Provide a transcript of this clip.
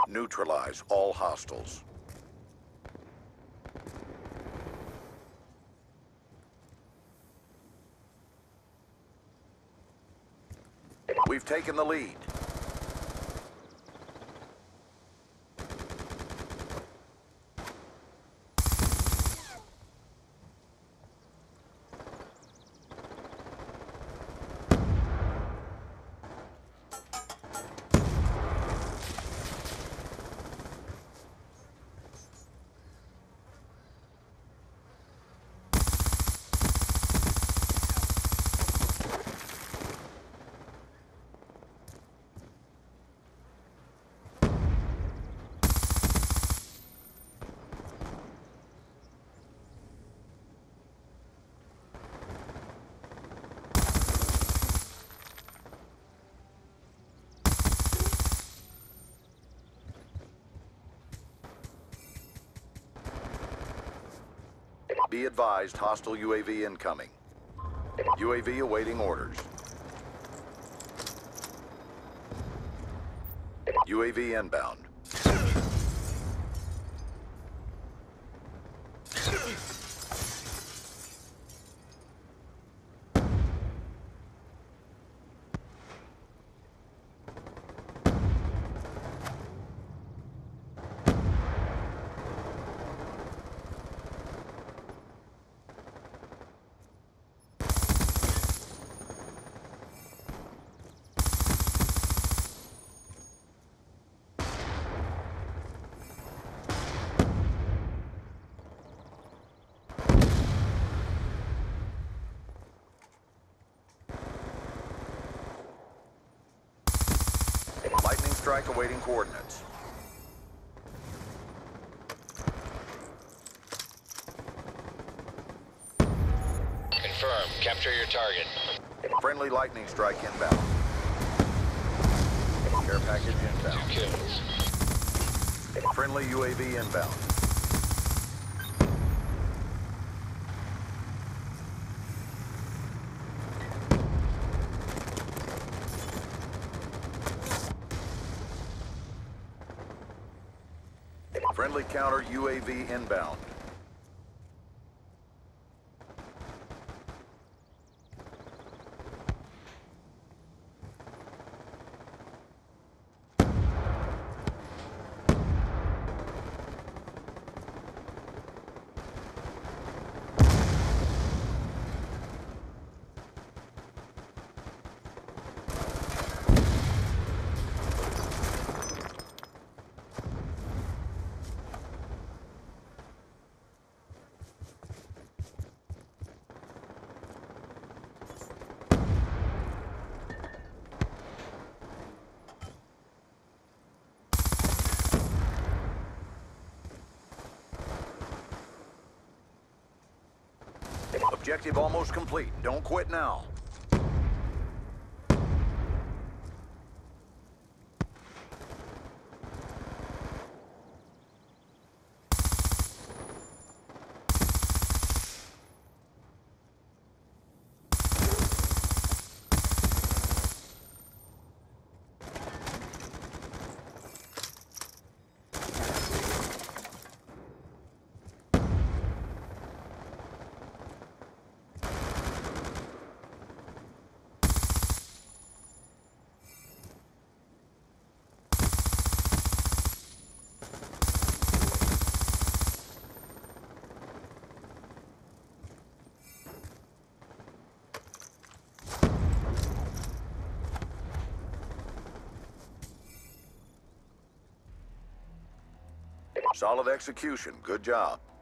Neutralize all hostiles. We've taken the lead. Be advised, hostile UAV incoming. UAV awaiting orders. UAV inbound. Lightning strike awaiting coordinates. Confirm. Capture your target. Friendly lightning strike inbound. Care package inbound. 2 kills. Friendly UAV inbound. Friendly counter UAV inbound. Objective almost complete. Don't quit now. Solid execution. Good job.